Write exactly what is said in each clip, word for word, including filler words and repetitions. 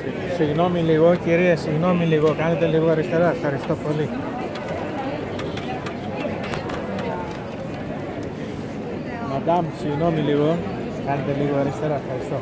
Συγγνώμη λίγο, κυρία, συγγνώμη λίγο. Κάνετε λίγο αριστερά. Ευχαριστώ πολύ. Μαντάμ, συγγνώμη λίγο. Κάνετε λίγο αριστερά. Ευχαριστώ.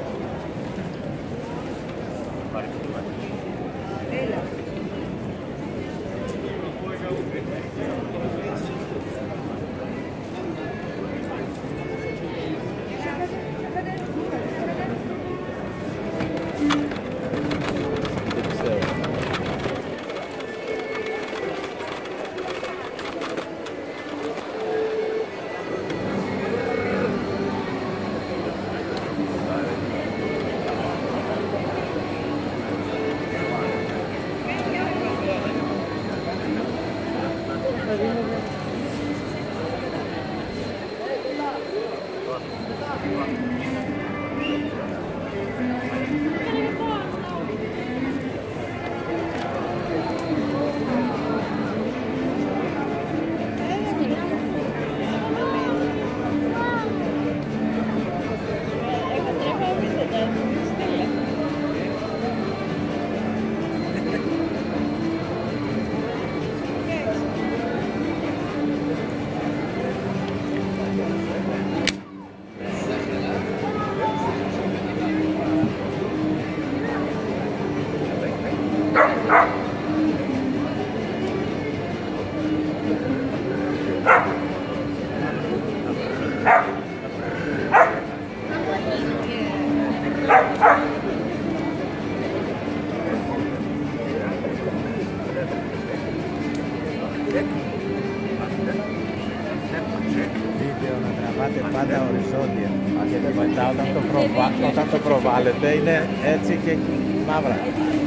Βίντεο να τραβάτε πάντα οριζόντια. Γιατί μετά όταν το, προβα... όταν το προβάλλετε είναι έτσι και μαύρα.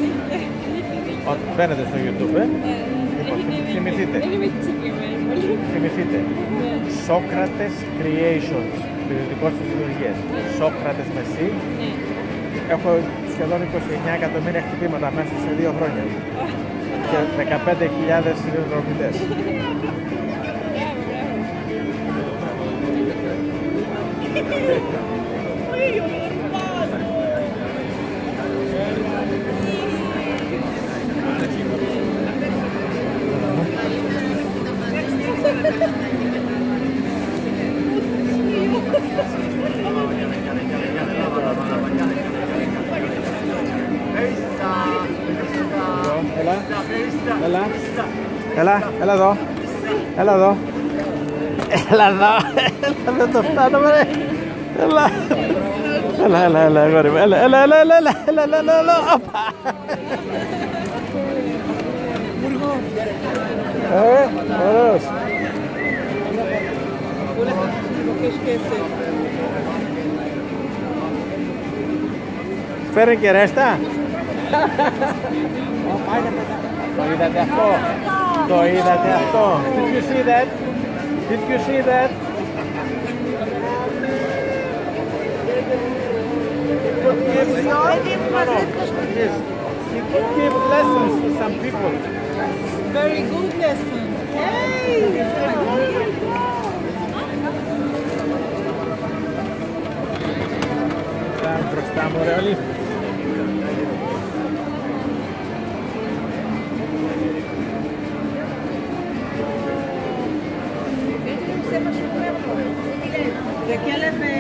Μπαίνετε στο YouTube, ε. Λοιπόν, θυμηθείτε. Θυμηθείτε. Σόκρατες Creations, περιοδικός της δημιουργίας. Σόκρατες με C. Έχω σχεδόν είκοσι εννέα εκατομμύρια χτυπήματα μέσα σε δύο χρόνια. Και δεκαπέντε χιλιάδες συνδρομητές. Έλα, έλα, έλα, έλα εδώ, έλα εδώ, έλα εδώ, έλα, δεν το φτάνουμε ρε, έλα, έλα, έλα, έλα, αγόρι μου, έλα, έλα, έλα, έλα, έλα, έλα, έλα, έλα, έλα, όπα. Ε, ωραίος. Φέρνει και ρέστα. Το είδατε αυτό. Το είδατε αυτό. Did you see that? Did you see that? He could give lessons to some people. Very good lesson. Hey! Daar μπροστά μου ρε όλοι. ¿De qué le